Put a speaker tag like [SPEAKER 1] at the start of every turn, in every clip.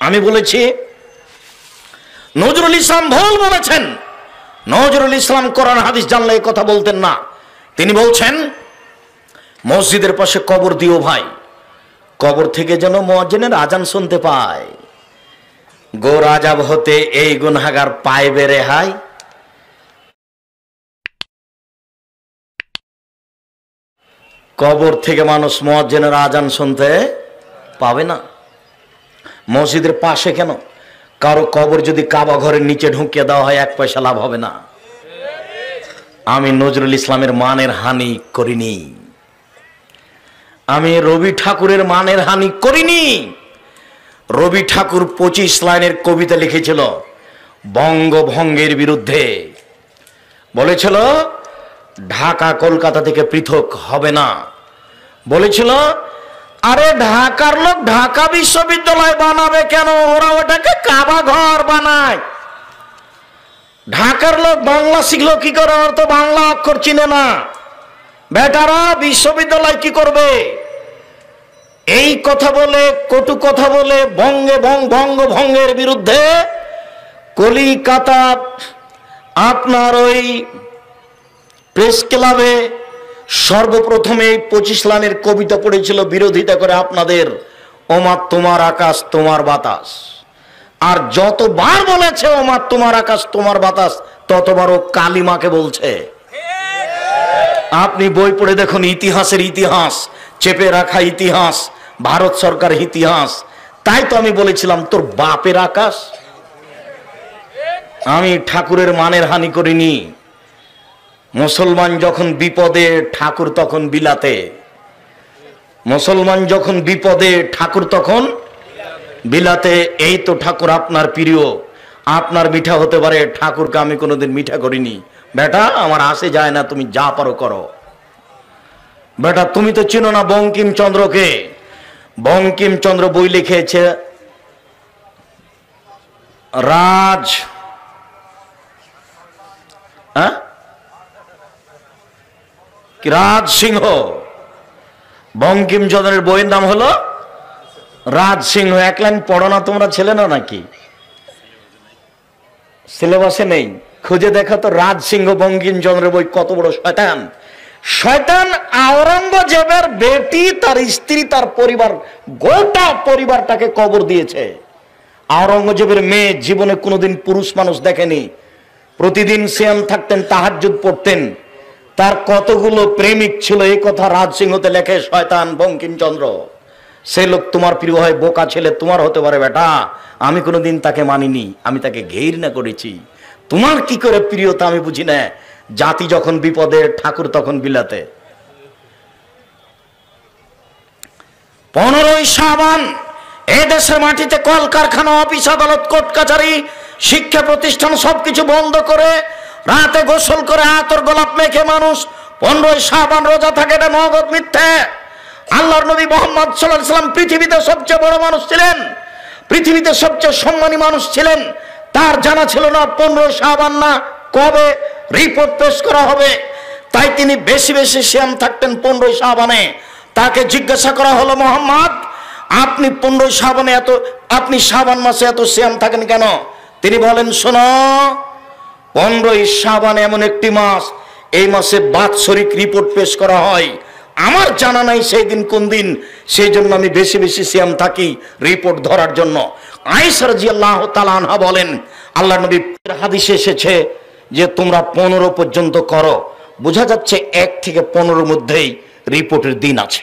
[SPEAKER 1] আমি বলেছি নজরুল ইসলাম ভুল বলেছেন। নজরুল ইসলাম কোরআন হাদিস জানলে এই কথা বলতেন না। তিনি বলছেন মসজিদের পাশে কবর দিও ভাই, কবর থেকে যেন মুয়াজ্জিনের আজান শুনতে পায়। গোর আজাব হতে এই গুনাহগার পাইবে রেহাই। কবর থেকে মানুষ মুয়াজ্জিনের আজান শুনতে পাবে না। মসজিদের পাশে কেন? কারো কবর যদি কাবা ঘরের নিচে ঢুকিয়ে দেওয়া হয় 1 পয়সা লাভ হবে না। আমি নজরুল ইসলামের মানের হানি করিনি, আমি রবি ঠাকুরের মানের হানি করিনি। রবি ঠাকুর 25 লাইনের কবিতা লিখেছিল বঙ্গভঙ্গের বিরুদ্ধে। বলেছিল ঢাকা কলকাতা থেকে পৃথক হবে না। বলেছিল আরে ঢাকার লোক ঢাকা বিশ্ববিদ্যালয় বানাবে কেন, ওরা ওটাকে কাবা ঘর বানায়। ঢাকার লোক বাংলা শিখলো কি করে, ওরা তো বাংলা অক্ষর চিনে না। বেটারা বিশ্ববিদ্যালয় কি করবে? এই কথা বলে, কটু কথা বলে বঙ্গভঙ্গের বিরুদ্ধে কলিকাতা আপনার ওই প্রেস ক্লাবে সর্বপ্রথমে 25 লাইনের কবিতা পড়েছিল বিরোধিতা করে আপনাদের ওমা তোমার আকাশ তোমার বাতাস। আর যতবার বলেছে ওমা তোমার আকাশ তোমার বাতাস, ততবারও কালিমাকে বলছে। আপনি বই পড়ে দেখুন, ইতিহাসের ইতিহাস, চেপে রাখা ইতিহাস, ভারত সরকারের ইতিহাস। তাই তো আমি বলেছিলাম তোর বাপের আকাশ। আমি ঠাকুরের মানের হানি করিনি। মুসলমান যখন বিপদে ঠাকুর তখন বিলাতে, মুসলমান যখন বিপদে ঠাকুর তখন বিলাতে। এই তো ঠাকুর আপনার প্রিয়, আপনার মিঠা হতে পারে, ঠাকুরকে আমি কোনোদিন মিঠা করিনি। বেটা আমার আসে যায় না, তুমি যা পারো করো। বেটা তুমি তো চিনো না বঙ্কিমচন্দ্রকে। বঙ্কিমচন্দ্র বই লিখেছে রাজ রাজ সিংহ। বঙ্কিমচন্দ্রের বইয়ের নাম হলো রাজ সিংহ। 1 লাইন পড়ো না তোমরা, ছেলে না নাকি? সিলেবাসে নেই, খুঁজে দেখা তো। রাজ সিংহ বঙ্কিমচন্দ্রের বই। কত বড় শয়তান! শয়তান আওরঙ্গজেবের বেটি, তার স্ত্রী, তার পরিবার, গোটা পরিবারটাকে কবর দিয়েছে। আওরঙ্গজেবের মেয়ে জীবনে কোনোদিন পুরুষ মানুষ দেখেনি। প্রতিদিন সিয়াম থাকতেন, তাহাজ্জুদ পড়তেন। তার কতগুলো প্রেমিক ছিল, এই কথা রাজসিংহতে লেখে শয়তান বঙ্কিমচন্দ্র। সে লোক তোমার প্রিয় হয়, বোকা ছেলে তোমার হতে পারে বেটা। আমি কোনোদিন তাকে মানিনি, আমি তাকে ঘৃণা করেছি। তোমার কি করে প্রিয়তা আমি বুঝি না। জাতি যখন বিপদে ঠাকুর তখন বিলাতে। 15ই শাবান এ দেশের মাটিতে কলকারখানা, অফিস আদালত, কোর্ট কাছারি, শিক্ষা প্রতিষ্ঠান সবকিছু বন্ধ করে রাতে গোসল করে আতর গোলাপ মেখে মানুষ 15ই শাবান রোজা থাকে। এটা নগদ মিথ্যে। আল্লাহর নবী মুহাম্মদ সাল্লাল্লাহু আলাইহি সাল্লাম পৃথিবীতে সবচেয়ে বড় মানুষ ছিলেন, পৃথিবীতে সবচেয়ে সম্মানী মানুষ ছিলেন। তার জানা ছিল না 15 শাবান না কবে রিপোর্ট পেশ করা হবে। তাই তিনি বেশি বেশি সিয়াম থাকতেন 15 শাবানে। তাকে জিজ্ঞাসা করা হলো, মুহাম্মদ আপনি 15 শাবানে আপনি শাবান মাসে এত সিয়াম থাকেন কেন? তিনি বলেন শোনো, 15 শাবান এমন একটি মাস, এই মাসে বাৎসরিক রিপোর্ট পেশ করা হয়। আমার জানা নাই সেই দিন কোন দিন, সেই জন্য আমি বেশি বেশি সিয়াম থাকি রিপোর্ট ধরার জন্য। আয়েশা রাদিয়াল্লাহু তাআলা আনহা বলেন আল্লাহর নবীর হাদিসে এসেছে যে তোমরা 15 পর্যন্ত করো। বোঝা যাচ্ছে 1 থেকে 15 মধ্যেই রিপোর্টের দিন আছে।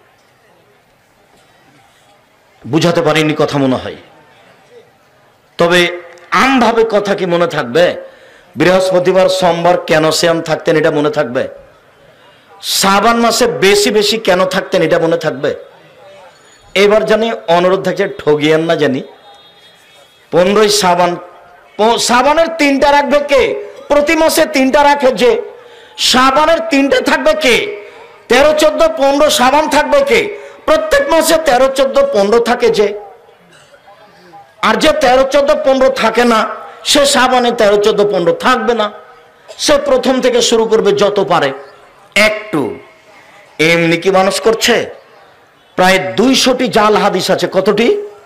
[SPEAKER 1] বুঝাতে পারিনি কথা মনে হয়। তবে আমভাবে কথা কি মনে থাকবে? বৃহস্পতিবার সোমবার কেন সিয়াম থাকতেন এটা মনে থাকবে? শাবান মাসে বেশি বেশি কেন থাকতেন এটা মনে থাকবে? এবার জানি অনুরোধ থাকছে ঠগিয়েন না জানি। 15 শাবান, শাবানের 3টা রাখবে কে? প্রতি মাসে 3টা রাখে যে, শাবানের 3টে থাকবে কে? 13, 14, 15 শাবান থাকবে কে? প্রত্যেক মাসে 13, 14, 15 থাকে যে। আর যে 13, 14, 15 থাকে না, সে শাবানে 13, 14, 15 থাকবে না। সে প্রথম থেকে শুরু করবে যত পারে একটু। এমনি কি মানুষ করছে? প্রায় 200টি জাল হাদিস আছে। কতটি?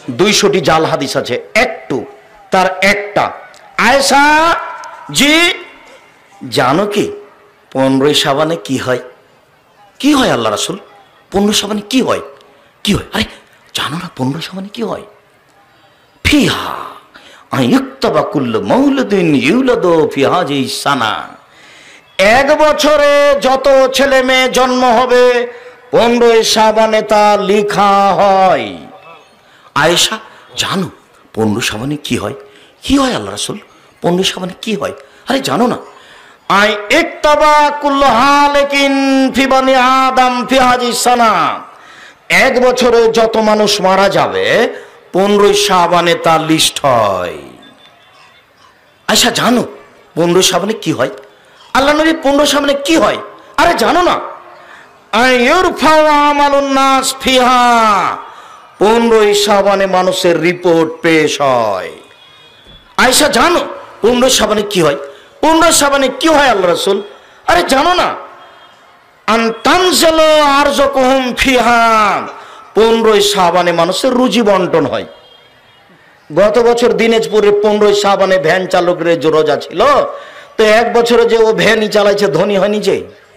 [SPEAKER 1] 200টি জাল হাদিস আছে, একটু তার একটা। আয়েশা জি জানো কি 15 শাবানে কি হয়? কি হয় আল্লাহ রাসূল? 15 শাবানে কি হয়? কি হয়? আরে জানো না 15 শাবানে কি হয়? ফিহা আইয়ুক্তাবা কুল্লু মাউলুদিন ইউলাদু ফি হাযিহি সানা, এক বছরে যত ছেলে মেয়ে জন্ম হবে 15 শাবানে তা লেখা হয়। আয়েশা জানো 15 শাবানে কি হয়? কি হয় আল্লাহ রাসূল? 15 শাবানে কি হয়? আরে জানো না, আই ইক্তাবা কুল্লু হালিকিন ফি বানি আদম ফি হাযিহি সানা, এক বছরে যত মানুষ মারা যাবে 15 শাবানে তা লিস্ট হয়। আচ্ছা জানো 15 শাবানে কি হয়? আল্লাহ নবী 15 শাবানে কি হয়? আরে জানো না, আইয়ুরফাউ আমালুন নাস ফিহা, 15 শাবানে মানুষের রিপোর্ট পেশ হয়। আয়েশা জানো 15 শাবানে কি হয়? 15 শাবানে কি হয় আল্লাহ রাসূল? আরে জানো না, আনতানজালু আরযুকুহুম ফিহা, 15 শাবানে মানুষের রুজি বন্টন হয়। গত বছর দিনাজপুরে 15 শাবানে ভ্যান চালকের যে রোজা ছিল, তো এক বছরে যে ও ভ্যানই চালাইছে ধনী হয়নি, যে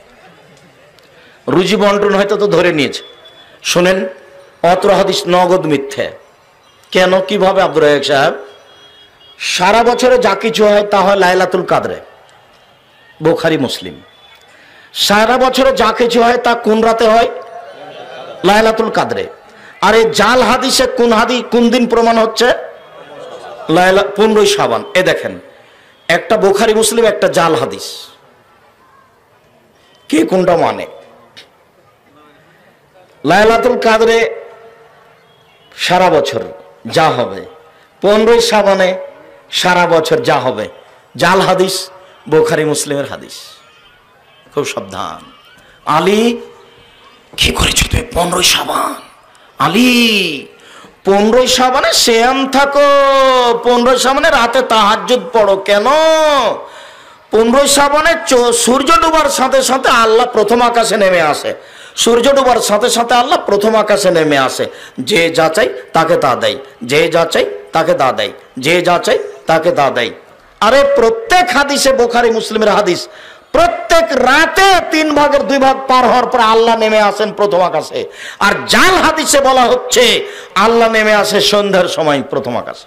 [SPEAKER 1] রুজি বন্টন হয়তো তো ধরে নিয়েছে। শুনেন, অত্র হাদিস নগদ মিথ্যে। কেন, কিভাবে আব্দুর রাজ্জাক সাহেব? সারা বছরে যা কিছু হয় তা হয় লাইলাতুল কাদরে, বুখারী মুসলিম। সারা বছরে যা কিছু হয় তা কোন রাতে হয়? লাইলাতুল কাদরে। আর এই জাল হাদিসে কোন দিন প্রমাণ হচ্ছে? 15 শাবান। এ দেখেন, একটা বুখারী মুসলিম, একটা জাল হাদিস, কে কোনটা মানে? লাইলাতুল কাদরে সারা বছর যা হবে, 15 শাবানে সারা বছর যা হবে। জাল হাদিস বুখারী মুসলিমের হাদিস। খুব সাবধান। আলী কি করেছো তুমি 15 শাবান? আলী 15 শাবানে সিয়াম থাকো, 15 শাবানে রাতে তাহাজ্জুদ পড়ো। কেন? 15 শাবানে সূর্য ডুবার সাথে সাথে আল্লাহ প্রথম আকাশে নেমে আসে। সূর্য ডুবার সাথে সাথে আল্লাহ প্রথম আকাশে নেমে আসে। যে যা চাই তাকে তা দেয়, যে যা চাই তাকে তা দেয়, যে যা চাই তাকে তা দেয়। আরে প্রত্যেক হাদিসে, বুখারী মুসলিমের হাদিস, প্রত্যেক রাতে 3 ভাগের 2 ভাগ পার হওয়ার পর আল্লাহ নেমে আসেন প্রথম আকাশে। আর জাল হাদিসে বলা হচ্ছে আল্লাহ নেমে আসে সন্ধ্যার সময় প্রথম আকাশে।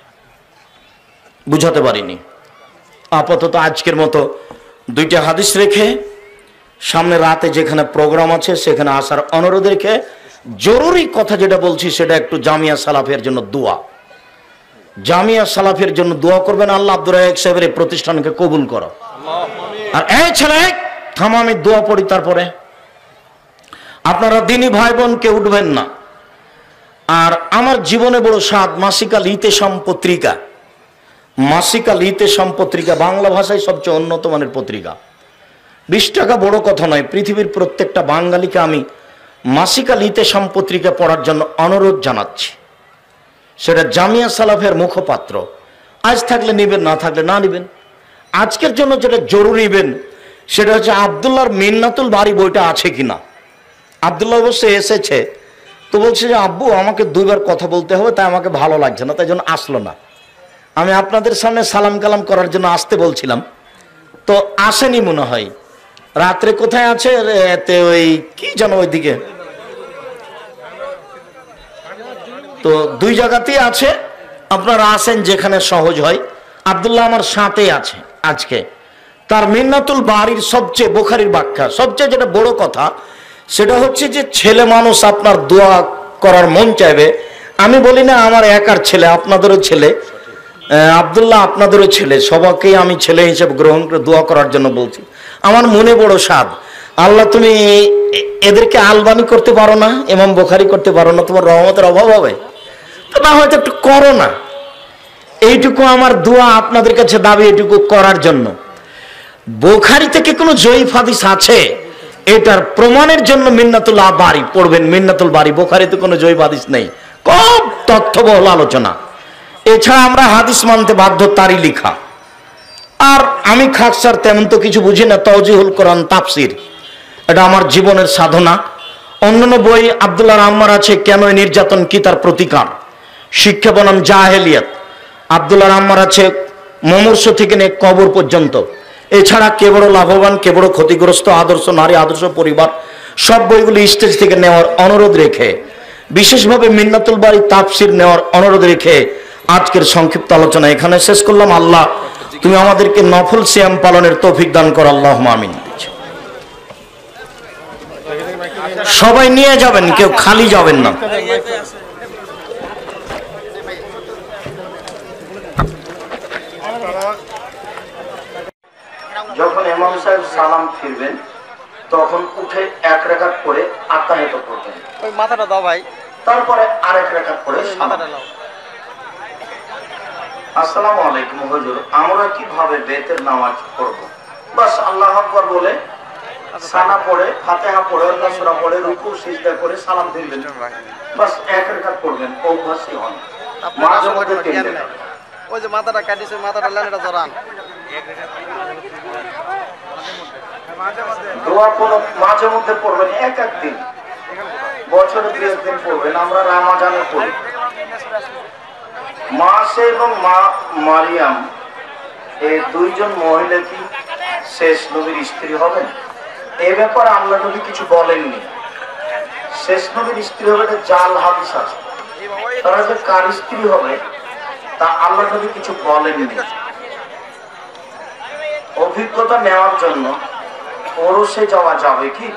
[SPEAKER 1] বুঝাতে পারিনি। আপাতত আজকের মতো 2টা হাদিস রেখে সামনে রাতে যেখানে প্রোগ্রাম আছে সেখানে আসার অনুরোধ রেখে জরুরি কথা যেটা বলছি সেটা একটু জামিয়া সালাফের জন্য দোয়া। জামিয়া সালাফের জন্য দোয়া করবেন, আল্লাহ আব্দুর রাজ্জাক সাহেবের এই প্রতিষ্ঠানকে কবুল করো। আর এই ছেলে থামো, আমি দোয়া পড়ি তারপরে। আপনারা দিনী ভাই বোন কে উঠবেন না। আর আমার জীবনে বড় স্বাদ মাসিক আল ইতেশাম পত্রিকা। মাসিক আল ইতেশাম পত্রিকা বাংলা ভাষায় সবচেয়ে উন্নত মানের পত্রিকা। 20 টাকা বড় কথা নয়। পৃথিবীর প্রত্যেকটা বাঙালিকে আমি মাসিক আল ইতেশাম পত্রিকা পড়ার জন্য অনুরোধ জানাচ্ছি। সেটা জামিয়া সালাফের মুখপাত্র। আজ থাকলে নেবেন, না থাকলে না নেবেন। আজকের জন্য যেটা জরুরি নেবেন সেটা হচ্ছে আব্দুল্লাহর মিন্নাতুল বারী বইটা আছে কিনা। আব্দুল্লাহ অবশ্যই এসেছে, তো বলছে যে আব্বু আমাকে 2বার কথা বলতে হবে, তাই আমাকে ভালো লাগছে না, তাই জন্য আসলো না। আমি আপনাদের সামনে সালাম কালাম করার জন্য আসতে বলছিলাম, তো আসেনি মনে হয়। রাত্রে কোথায় আছে? ওই কি জানো ওইদিকে, তো 2 জায়গাতেই আছে। আপনারা আসেন যেখানে সহজ হয়। আব্দুল্লাহ আমার সাথে আছে আজকে। তার মিন্নাতুল বারীর সবচেয়ে, বুখারীর ব্যাখ্যা সবচেয়ে যেটা বড় কথা সেটা হচ্ছে যে ছেলে মানুষ আপনার দোয়া করার মন চাইবে। আমি বলি না আমার একার ছেলে, আপনাদেরও ছেলে, আব্দুল্লাহ আপনাদেরও ছেলে, সবাইকেই আমি ছেলে হিসেবে গ্রহণ করে দোয়া করার জন্য বলছি। আমার মনে বড় স্বাদ, আল্লাহ তুমি এদেরকে আলবানি করতে পারো না, ইমাম বুখারী করতে পারো না, তোমার রহমতের অভাব হবে তো না, হয়তো একটু করো না। এইটুকু আমার দোয়া আপনাদের কাছে দাবি, এইটুকু করার জন্য। বুখারী থেকে কোনো জয়ীফ হাদিস আছে এটার প্রমাণের জন্য মিন্নাতুল বারী পড়বেন। মিন্নাতুল বারী, বুখারীতে কোনো জয়ীফ হাদিস নেই, খুব তথ্যবহুল আলোচনা। এছাড়া আমরা হাদিস মানতে বাধ্য, তারই লেখা। আর আমি খাকসার তেমন তো কিছু বুঝি না। তাওজিহুল কোরআন তাফসির, এটা আমার জীবনের সাধনা। অন্যান্য বই আব্দুল্লাহ আম্মার আছে, কেন নির্যাতন কি তার প্রতিকার, শিক্ষা বনাম জাহেলিয়াত, আব্দুল্লাহ আম্মার আছে মুমূর্ষ থেকে নিয়ে কবর পর্যন্ত। এছাড়া কে বড় লাভবান, কে বড় ক্ষতিগ্রস্ত, আদর্শ নারী, আদর্শ পরিবার, সব বইগুলি স্টেজ থেকে নেওয়ার অনুরোধ রেখে, বিশেষভাবে মিন্নাতুল বারী তাফসির নেওয়ার অনুরোধ রেখে আজকের সংক্ষিপ্ত আলোচনা এখানে শেষ করলাম। আল্লাহ তুমি আমাদেরকে নফল সিয়াম পালনের তৌফিক দান করো, আল্লাহুম্মা আমিন। সবাই নিয়ে যাবেন, কেউ খালি যাবেন না। যখন ইমাম সাহেব সালাম ফিরবেন তখন উঠে এক রাকাত পড়ে আত্মাহিত করবেন,
[SPEAKER 2] ওই মাথাটা দাও ভাই,
[SPEAKER 1] তারপরে আরেক রাকাত পড়ে
[SPEAKER 2] মাথাটা নাও।
[SPEAKER 1] আসসালামু আলাইকুম হুজুর, আমরা কিভাবে বেতের নামাজ পড়ব? বাস আল্লাহু আকবার বলে সানা পড়ে, ফাতিহা পড়ে, অন্য সূরা পড়ে, রুকু সিজদা করে সালাম ফিরবেন, বাস এক রাকাত পড়বেন, অভ্যাসী হন। মাঝে মধ্যে
[SPEAKER 2] ওই যে মাথাটা কাটিছে, মাথাটা লাইনটা জড়ান।
[SPEAKER 1] দোয়া কোনো মাঝে মধ্যে পড়বেন, এক এক দিন, বছরে 2 দিন পড়বেন। আমরা রমজানে পড়ি। মাসে এবং মা মারিয়াম এই দুইজন মহিলা কি শেষ নবীর স্ত্রী হবেন? এ ব্যাপারে আল্লাহ নবী কিছু বলেননি। শেষ নবীর স্ত্রী হবে এটা জাল হাদিস আছে, তারা যে কার স্ত্রী হবে তা আল্লাহ নবী কিছু বলেননি। অভিজ্ঞতা নেওয়ার জন্য ওরসে যাওয়া যাবে কি?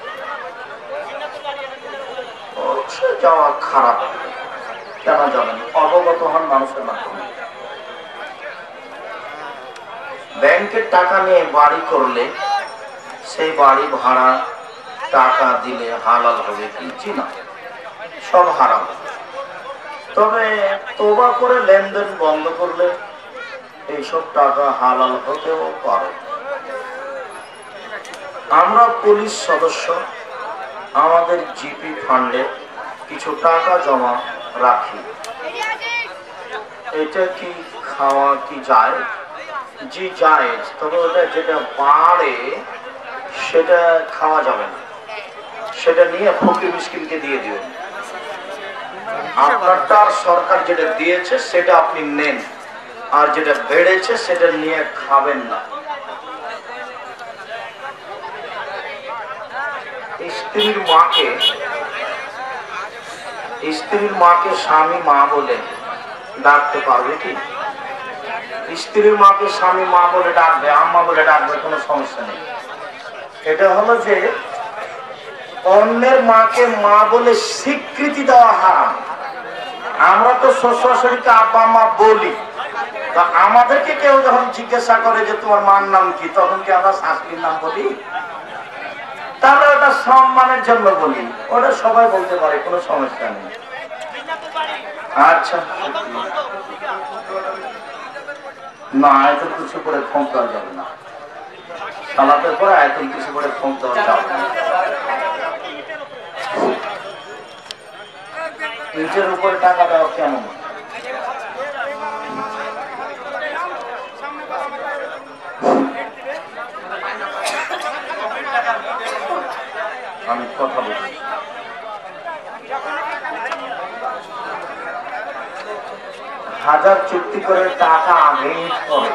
[SPEAKER 1] ওরসে যাওয়া খারাপ, কেন যাবেন? অবগত হন মানুষের মাধ্যমে। ব্যাংকের টাকা নিয়ে বাড়ি করলে সেই বাড়ি ভাড়া টাকা দিলে হালাল হবে কি? জি না, সব হারাম। তবে তোবা করে লেনদেন বন্ধ করলে এইসব টাকা হালাল হতেও পারে। আমরা পুলিশ সদস্য আমাদের জিপি ফান্ডে কিছু টাকা জমা রাখি, এটা কি খাওয়া কি যায়? জি জায়েজ, তবে ওটা যেটা বাড়ে সেটা খাওয়া যাবে না, সেটা নিয়ে ফকির মিসকিনকে দিয়ে দিবেন। আপনারটা সরকার যেটা দিয়েছে সেটা আপনি নেন, আর যেটা বেড়েছে সেটা নিয়ে খাবেন না। স্ত্রীর মাকে স্বামী মা বলে ডাকতে পারবে কি? স্ত্রীর মাকে স্বামী মা বলে ডাকবে, আম্মা বলে ডাকবে, কোনো সমস্যা নেই। এটা হলো যে অন্যের মাকে মা বলে স্বীকৃতি দেওয়া হারাম। আমরা তো শ্বশুরকে আব্বা মা বলি, তা আমাদেরকে কেউ যখন জিজ্ঞাসা করে যে তোমার মার নাম কি, তখন কি আমরা শাশুড়ির নাম বলি? তাহলে ওটা সম্মানের জন্য বলি, ওটা সবাই বলতে পারে, কোনো সমস্যা নেই। আচ্ছা, না আয়াতুল কুরসি পড়ে ফোন দেওয়া যাবে না, সালাতের পরে আয়াতুল কুরসি পড়ে ফোন দেওয়া যাবে না। ইটের উপরে টাকা দেওয়া কেমন? আমি কথা বলছি, হাজার চুক্তি করে টাকা আগে ঈদ করে,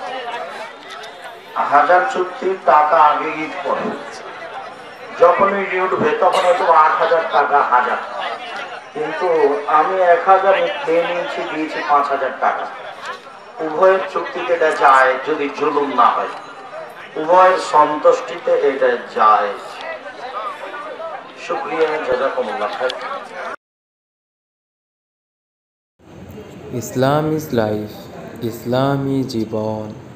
[SPEAKER 1] হাজার চুক্তি টাকা আগে ঈদ করে, যখন ঈদ উঠবে তখন হয়তো 8,000 টাকা হাজার, কিন্তু আমি 1,000 10 ইঞ্চি দিয়েছি 5,000 টাকা। উভয়ের চুক্তিতে এটা যায়, যদি জুলুম না হয়, উভয়ের সন্তুষ্টিতে এটা যায়। শুকরিয়া, জাযাকুমুল্লাহ খাইর।
[SPEAKER 3] ইসলাম ইজ লাইফ, ইসলামী জীবন।